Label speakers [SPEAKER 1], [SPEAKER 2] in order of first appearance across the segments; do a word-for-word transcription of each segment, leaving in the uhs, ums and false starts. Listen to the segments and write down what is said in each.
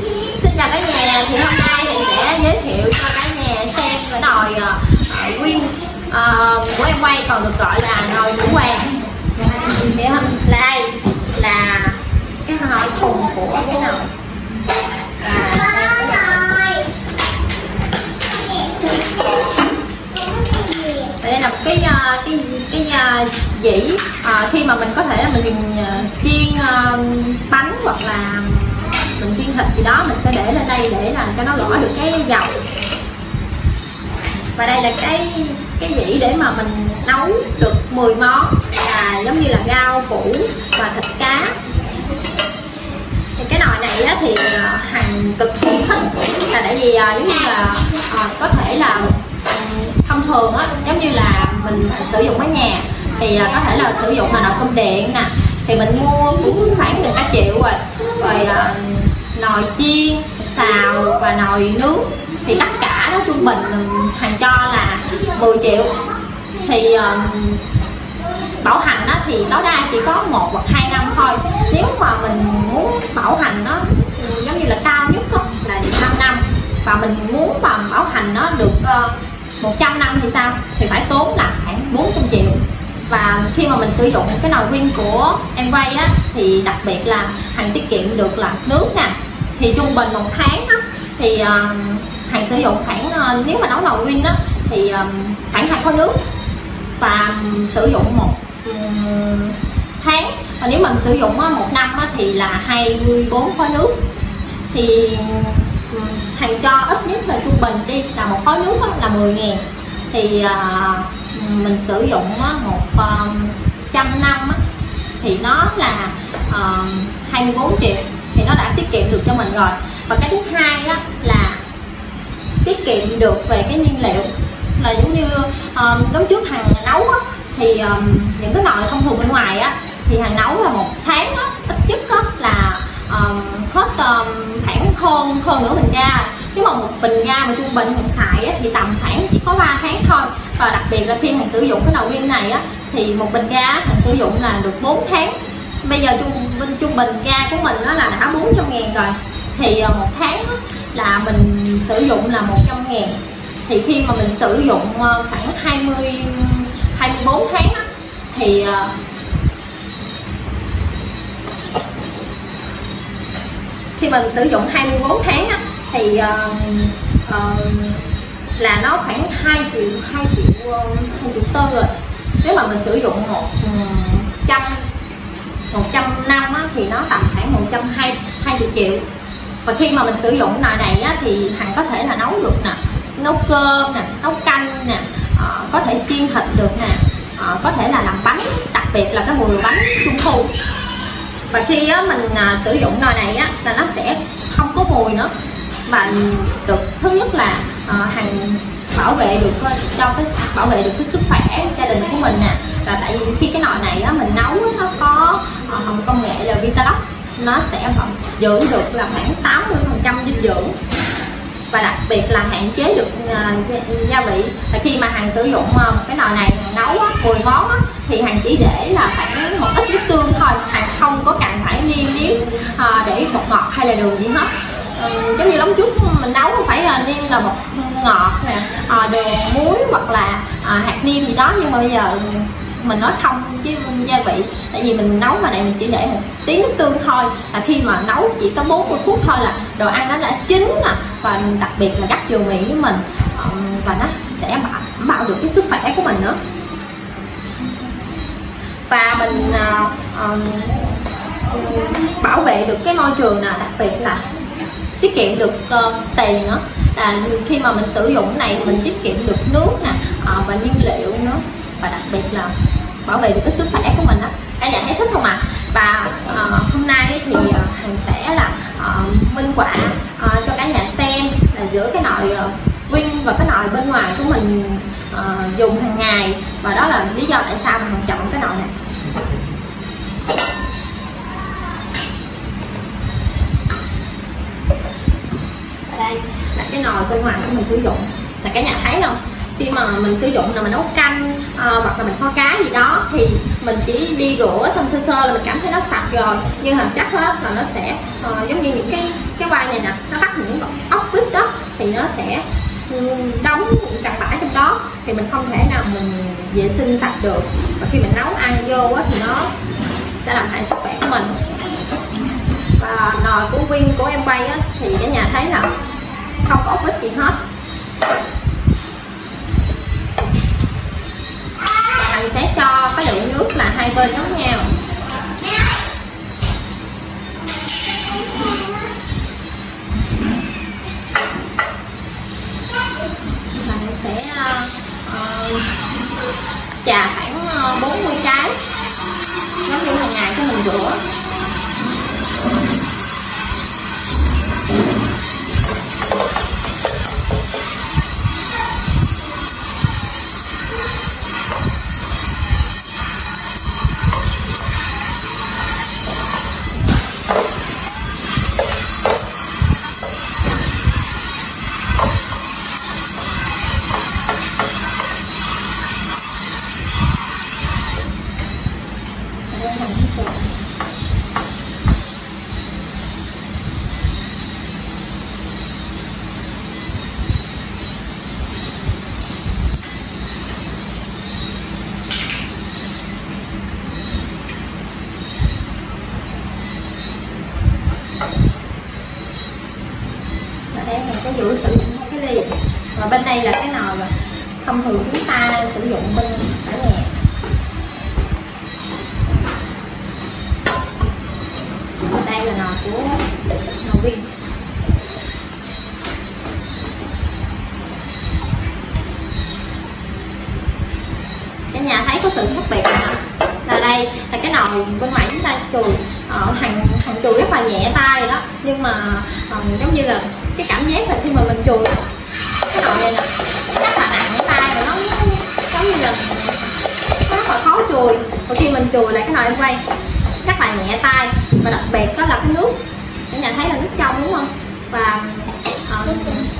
[SPEAKER 1] Xin chào cả nhà, thì hôm nay thì sẽ giới thiệu cho cả nhà xem cái nồi uh, Win uh, của em quay, còn được gọi là nồi nữ hoàng. Thì đây là cái nồi thùng của cái nồi. Đây là cái cái cái, cái dĩ à, khi mà mình có thể mình chiên uh, bánh hoặc là mình chiên thịt gì đó, mình sẽ để lên đây để làm cho nó gõ được cái dầu. Và đây là cái cái dĩ để mà mình nấu được mười món, là giống như là rau củ và thịt cá. Thì cái nồi này á, thì Hằng cực kỳ thích, là tại vì giống như là à, có thể là thông thường á, giống như là mình sử dụng ở nhà thì có thể là sử dụng là nồi cơm điện nè, thì mình mua cũng khoảng được cả triệu rồi. Rồi à, nồi chiên, xào và nồi nướng thì tất cả đó trung bình Hằng cho là mười triệu. Thì uh, bảo hành đó thì tối đa chỉ có một hoặc hai năm thôi. Nếu mà mình muốn bảo hành nó giống như là cao nhất đó, là được năm năm, và mình muốn mà bảo hành nó được uh, một trăm năm thì sao, thì phải tốn là khoảng bốn trăm triệu. Và khi mà mình sử dụng cái nồi Win của em quay á, thì đặc biệt là Hằng tiết kiệm được là nước nè. Thì trung bình một tháng á, thì uh, Hằng sử dụng khoảng uh, nếu mà nấu nồi Win á, thì uh, khoảng hai khối nước. Và um, sử dụng một um, tháng, và nếu mình sử dụng uh, một năm á, thì là hai mươi bốn khối nước. Thì um, Hằng cho ít nhất là trung bình đi là một khối nước á, là mười ngàn. Thì uh, mình sử dụng uh, một um, trăm năm á, thì nó là uh, hai mươi bốn triệu, thì nó đã tiết kiệm được cho mình rồi. Và cái thứ hai á, là tiết kiệm được về cái nhiên liệu, là giống như um, lúc trước Hằng nấu á, thì um, những cái nồi thông thường bên ngoài á, thì Hằng nấu là một tháng á, ít nhất á, là um, hết um, khoảng hơn hơn nửa bình ga. Nếu mà một bình ga mà trung bình Hằng xài á, thì tầm khoảng chỉ có ba tháng thôi. Và đặc biệt là khi Hằng sử dụng cái nồi Win này á, thì một bình ga Hằng sử dụng là được bốn tháng. Bây giờ trung bình trung bình ga của mình nó là đã bốn trăm ngàn rồi, thì một tháng á, là mình sử dụng là một trăm ngàn. Thì khi mà mình sử dụng khoảng hai mươi hai mươi bốn tháng á, thì khi mình sử dụng hai mươi bốn tháng á, thì uh, uh, là nó khoảng hai triệu hai triệu hai triệu tư rồi. Nếu mà mình sử dụng một trăm một trăm năm á, thì nó tầm khoảng một trăm hai mươi triệu. Và khi mà mình sử dụng nồi này á, thì Hằng có thể là nấu được nè, nấu cơm nè, nấu canh nè, uh, có thể chiên thịt được nè, uh, có thể là làm bánh, đặc biệt là cái mùi bánh trung thu. Và khi á, mình uh, sử dụng nồi này á, là nó sẽ không có mùi nữa. Và được thứ nhất là uh, Hằng bảo vệ được cho cái bảo vệ được cái sức khỏe gia đình của mình nè. Là tại vì khi cái nồi này á, mình nấu á, nó có uh, công nghệ là Vitalock, nó sẽ giữ được là khoảng tám mươi phần trăm dinh dưỡng. Và đặc biệt là hạn chế được uh, gia vị. Và khi mà Hằng sử dụng uh, cái nồi này nấu á, mười món á, thì Hằng chỉ để là khoảng một ít nước tương thôi. Hằng không có cần phải niêm nếm uh, để bột ngọt hay là đường gì hết. Uh, giống như lúc trước mình nấu không phải là niêm là bột ngọt nè, uh, đường muối hoặc là uh, hạt niêm gì đó. Nhưng mà bây giờ mình nói không chứ gia vị, tại vì mình nấu mà này mình chỉ để một tí nước tương thôi, là khi mà nấu chỉ có bốn mươi phút thôi là đồ ăn nó đã chín nè, và đặc biệt là gắt vô miệng với mình, và nó sẽ bảo, bảo được cái sức khỏe của mình nữa. Và mình uh, uh, bảo vệ được cái môi trường nè, đặc biệt là tiết kiệm được uh, tiền nữa. Là khi mà mình sử dụng cái này mình tiết kiệm được nước nè, uh, và nhiên liệu nữa, và đặc biệt là bảo vệ được cái sức khỏe của mình á. Cả nhà thấy thích không ạ? À? Và uh, hôm nay thì uh, Hằng sẽ là uh, minh họa uh, cho cả nhà xem là giữa cái nồi uh, Win và cái nồi bên ngoài của mình uh, dùng hàng ngày, và đó là lý do tại sao mà Hằng chọn cái nồi này. Ở đây là cái nồi bên ngoài của mình sử dụng, là cả nhà thấy không? Khi mà mình sử dụng là mình nấu canh à, hoặc là mình kho cá gì đó thì mình chỉ đi rửa xong sơ sơ là mình cảm thấy nó sạch rồi, nhưng mà chắc hết là nó sẽ uh, giống như những cái cái quay này nè, nó bắt những con ốc vít đó thì nó sẽ đóng cặn bã trong đó, thì mình không thể nào mình vệ sinh sạch được, và khi mình nấu ăn vô á, thì nó sẽ làm hại sức khỏe của mình. Và nồi của Win của em quay á, thì cả nhà thấy là không có ốc vít gì hết. Và mình sẽ cho cái lượng nước là hai bên giống nhau. Mình sẽ uh, chà khoảng bốn mươi trái, giống như hàng ngày của mình rửa. Mình sẽ dụ sử dụng một cái ly, và bên đây là cái nồi mà thông thường chúng ta sử dụng bên ở nhà. Và đây là nồi của nồi Win. Cả nhà thấy có sự khác biệt không? Là đây là cái nồi bên ngoài chúng ta chùi uh, hàng hàng chùi rất là nhẹ tay đó, nhưng mà uh, giống như là cái cảm giác là khi mà mình chùi cái nồi này rất là nặng tay, và nó giống như là nó rất là khó chùi. Và khi mình chùi lại cái nồi em quay rất là nhẹ tay, và đặc biệt đó là cái nước, cả nhà thấy là nước trong đúng không? Và uh,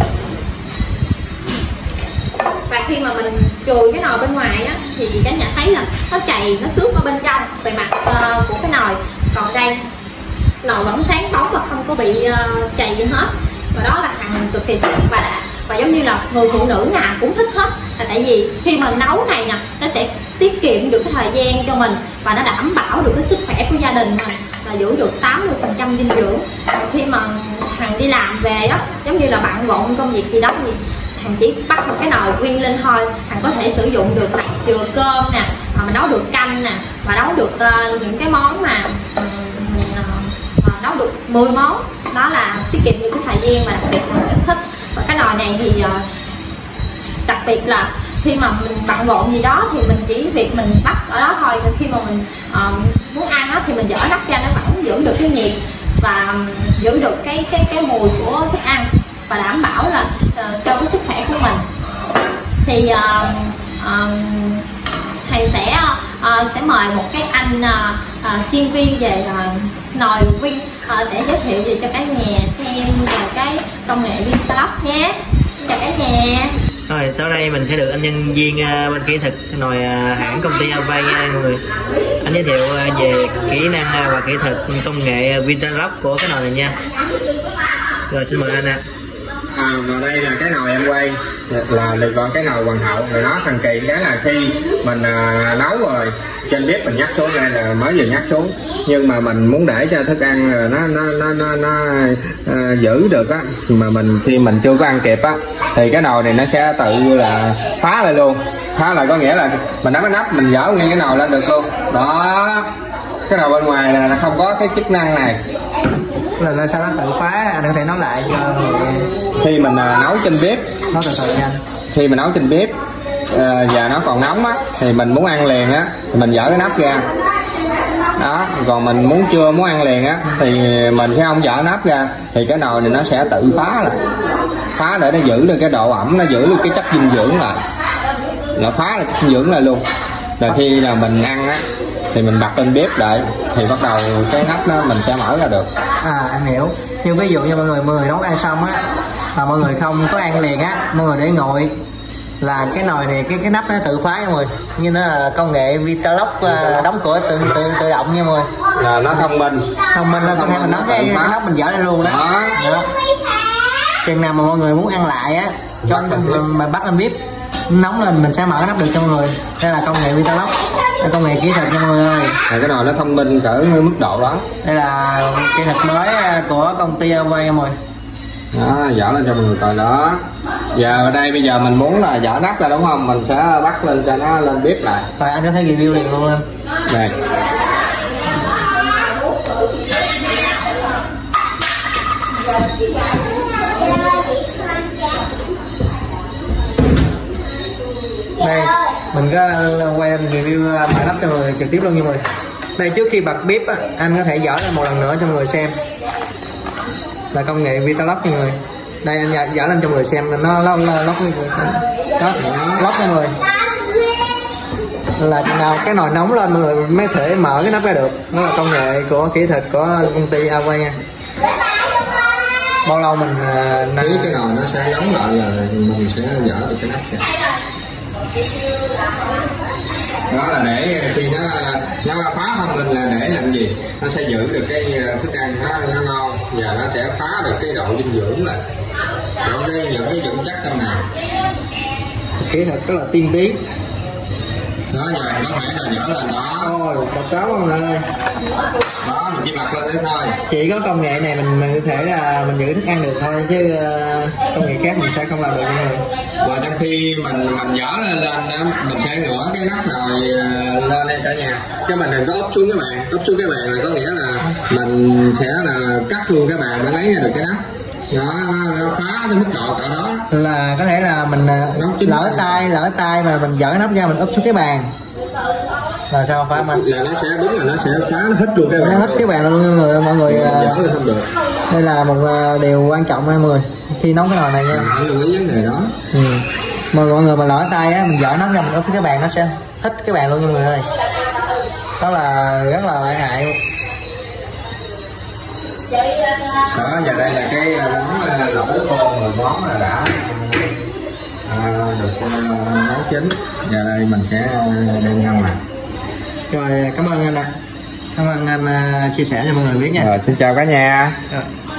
[SPEAKER 1] và khi mà mình chùi cái nồi bên ngoài á, thì cả nhà thấy là nó chày, nó xước ở bên trong bề mặt uh, của cái nồi. Còn đây nồi vẫn sáng bóng và không có bị uh, chày gì hết, và đó là hàng cực kỳ thích. Và đã, và giống như là người phụ nữ nào cũng thích hết, là tại vì khi mà nấu này nè, nó sẽ tiết kiệm được cái thời gian cho mình, và nó đảm bảo được cái sức khỏe của gia đình mình, là giữ được tám mươi phần trăm dinh dưỡng. Và khi mà Hằng đi làm về đó, giống như là bận rộn công việc gì đó, thì Hằng chỉ bắt một cái nồi Win lên thôi, Hằng có thể sử dụng được là chừa cơm nè, mà mình nấu được canh nè, và nấu được uh, những cái món mà um, uh, nấu được mười món. Đó là tiết kiệm được cái thời gian, mà đặc biệt mình rất thích. Và cái nồi này thì uh, đặc biệt là khi mà mình bận rộn gì đó thì mình chỉ việc mình bắt ở đó thôi. Khi mà mình uh, muốn ăn đó, thì mình dở nắp ra, nó vẫn giữ được cái nhiệt và giữ được cái cái cái mùi của thức ăn, và đảm bảo là uh, cho cái sức khỏe của mình. Thì uh, uh, thầy sẽ uh, sẽ mời một cái anh uh, uh, chuyên viên về uh, nồi Win uh, sẽ giới thiệu về cho cả nhà xem về cái công nghệ Vintalux nhé. Xin chào cả nhà.
[SPEAKER 2] Rồi sau đây mình sẽ được anh nhân viên uh, bên kỹ thuật nồi uh, hãng công ty Avay nha mọi người. Anh giới thiệu uh, về kỹ năng uh, và kỹ thuật công nghệ uh, Vintalux của cái nồi này nha. Rồi xin mời anh ạ.
[SPEAKER 3] À, và đây là cái nồi em quay, là được gọi cái nồi hoàng hậu. Rồi nó thần kỳ cái là khi mình à, nấu rồi trên bếp mình nhắc xuống, đây là mới vừa nhắc xuống, nhưng mà mình muốn để cho thức ăn nó nó nó nó, nó à, giữ được á, mà mình khi mình chưa có ăn kịp á, thì cái nồi này nó sẽ tự là phá lại luôn. Phá lại có nghĩa là mình đóng cái nắp, mình dỡ nguyên cái nồi lên được luôn đó. Cái nồi bên ngoài là không có cái chức năng này.
[SPEAKER 4] Là, là sao nó tự phá, anh có thể nói lại cho người...
[SPEAKER 3] Khi mình à, nấu trên bếp,
[SPEAKER 4] nó từ từ nha.
[SPEAKER 3] Khi mình nấu trên bếp à, và nó còn nóng á, thì mình muốn ăn liền á, thì mình dỡ cái nắp ra đó. Còn mình muốn chưa muốn ăn liền á, thì mình sẽ không dỡ nắp ra, thì cái nồi này nó sẽ tự phá lại, phá để nó giữ được cái độ ẩm, nó giữ được cái chất dinh dưỡng lại, nó phá lại chất dinh dưỡng lại luôn. Rồi khi là mình ăn á, thì mình đặt lên bếp đợi, thì bắt đầu cái nắp nó mình sẽ mở ra được.
[SPEAKER 4] À em hiểu. Nhưng ví dụ như mọi người mọi người nấu ăn xong á, mà mọi người không có ăn liền á, mọi người để nguội, là cái nồi này cái cái nắp nó tự phá nha mọi người, như nó là công nghệ Vitalock đóng cửa tự tự tự động nha mọi người.
[SPEAKER 3] Là nó thông minh
[SPEAKER 4] Thông minh là có thể mình nắm cái, cái nắp mình dỡ lên luôn đó, đó. đó. Chừng nào mà mọi người muốn ăn lại á cho mà bắt lên bếp nóng lên mình sẽ mở nắp được cho mọi người. Đây là công nghệ Vitalock, đây là công nghệ kỹ thuật nha mọi người ơi.
[SPEAKER 3] Là cái nồi nó thông minh cỡ mức độ đó.
[SPEAKER 4] Đây là kỹ thuật mới của công ty Avay nha mọi người.
[SPEAKER 3] Đó, dỡ lên cho mọi người coi đó. Giờ ở đây bây giờ mình muốn là dỡ nắp ra đúng không, mình sẽ bắt lên cho nó lên bếp lại.
[SPEAKER 4] Rồi anh có thể review liền luôn em.
[SPEAKER 3] Đây.
[SPEAKER 4] Đây mình có quay lên review mở nắp cho mọi người trực tiếp luôn nha mọi người. Đây trước khi bật bếp á, anh có thể dỡ lên một lần nữa cho mọi người xem. Là công nghệ Vitalock nha mọi người. Đây anh dỡ lên cho mọi người xem nó lóc lóc đó, lóc nha mọi người. Là nào cái nồi nóng lên mọi người mới thể mở cái nắp ra được. Nó là công nghệ của kỹ thuật của công ty Avay nha. Bao lâu mình
[SPEAKER 3] nãy uh, cái nồi nó sẽ nóng lại là mình sẽ dỡ được cái nắp kìa. Đó là để khi nó nó phá thông minh là để làm gì, nó sẽ giữ được cái thức ăn nó, nó ngon và nó sẽ phá được cái độ dinh dưỡng lại, những cái những cái dưỡng chất trong này.
[SPEAKER 4] Kỹ thuật rất là tiên tiến.
[SPEAKER 3] Đó giờ có thể là dỡ lên đó.
[SPEAKER 4] Ôi bật đó mọi người.
[SPEAKER 3] Đó mình chỉ bật lên đấy thôi.
[SPEAKER 1] Chỉ có công nghệ này mình mình có thể là mình giữ thức ăn được thôi, chứ uh, công nghệ khác mình sẽ không làm được mọi người.
[SPEAKER 3] Và trong khi mình mình dỡ lên lên đó, mình sẽ ngửa cái nắp nồi lên đây cả nhà, chứ mình đừng có úp xuống cái bàn. Úp xuống cái bàn là có nghĩa là mình sẽ là cắt luôn cái bàn để lấy ra được cái nắp. Đó, nó phá tới mức độ cỡ đó
[SPEAKER 4] là có thể là mình lỡ tay lỡ tay mà mình dỡ nắp ra mình úp xuống cái bàn là sao phá mình
[SPEAKER 3] là nó sẽ đúng là nó sẽ phá nó hết luôn cái bàn,
[SPEAKER 4] nó hết cái bàn luôn mọi người. Mọi người
[SPEAKER 3] dỡ lên không được.
[SPEAKER 4] Đây là một điều quan trọng nha mọi người khi nấu cái nồi này nha.
[SPEAKER 3] Phải lưu ý vấn đề đó.
[SPEAKER 4] Ừ. Mà mọi người mà lỡ tay á mình dỡ nắp ra mình úp cái bàn nó sẽ hết cái bàn luôn nha mọi người ơi. Đó là rất là lợi hại luôn.
[SPEAKER 3] Đó, giờ đây là cái món lẩu khô mười món là đã à, được nấu chín. Giờ đây mình sẽ đem ngâm lại.
[SPEAKER 4] Rồi cảm ơn anh ạ. Cảm ơn anh uh, chia sẻ cho mọi người biết nha.
[SPEAKER 3] Rồi, xin chào cả nhà.
[SPEAKER 4] Rồi.